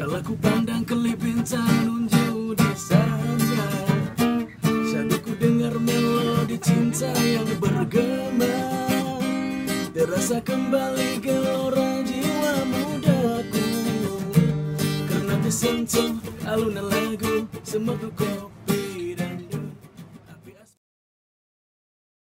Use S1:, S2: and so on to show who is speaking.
S1: Kala ku pandang kelip bintang nunjuk di sana, saat ku dengar melodi cinta yang bergema, terasa kembali gelora jiwa mudaku. Karena tersentuh alunan lagu semetu kopi